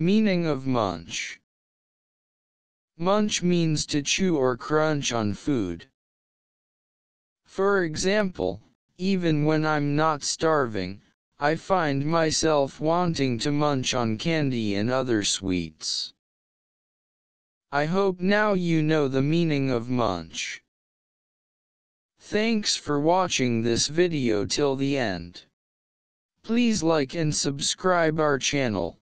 Meaning of munch. Munch means to chew or crunch on food. For example, even when I'm not starving, I find myself wanting to munch on candy and other sweets. I hope now you know the meaning of munch. Thanks for watching this video till the end. Please like and subscribe our channel.